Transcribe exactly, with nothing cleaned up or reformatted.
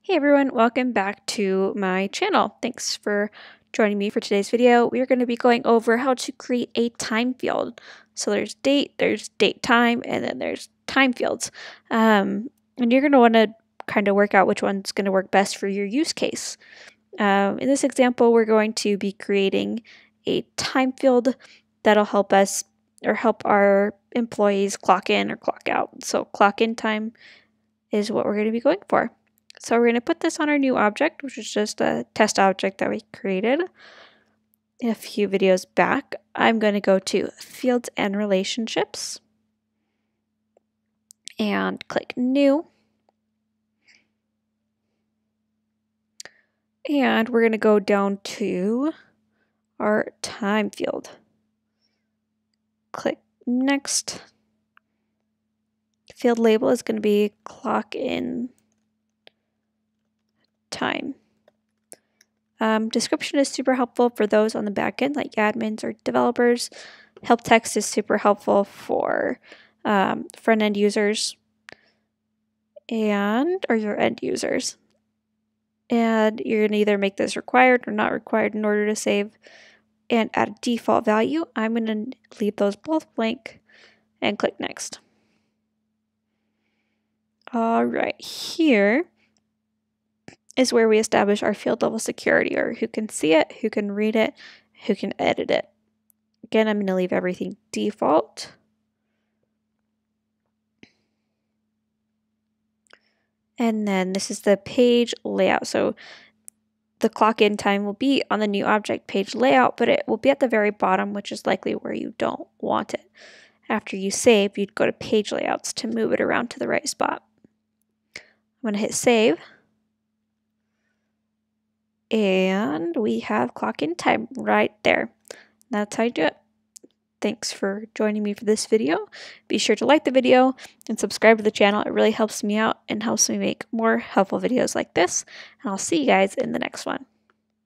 Hey everyone, welcome back to my channel. Thanks for joining me for today's video. We are going to be going over how to create a time field. So there's date, there's date time, and then there's time fields. Um, and you're going to want to kind of work out which one's going to work best for your use case. Um, in this example, we're going to be creating a time field that'll help us or help our employees clock in or clock out. So clock in time is what we're going to be going for. So we're going to put this on our new object, which is just a test object that we created a few videos back. I'm going to go to Fields and Relationships and click New. And we're going to go down to our time field. Click Next. Field label is going to be clock in time. Um, description is super helpful for those on the back end, like admins or developers. Help text is super helpful for um, front end users and or your end users. And you're going to either make this required or not required in order to save and add a default value. I'm going to leave those both blank and click Next. All right, here is where we establish our field level security, or who can see it, who can read it, who can edit it. Again, I'm going to leave everything default. And then this is the page layout. So the clock in time will be on the new object page layout, but it will be at the very bottom, which is likely where you don't want it. After you save, you'd go to page layouts to move it around to the right spot. I'm going to hit save. And we have clock in time right there. That's how you do it. Thanks for joining me for this video. Be sure to like the video and subscribe to the channel. It really helps me out and helps me make more helpful videos like this. And I'll see you guys in the next one.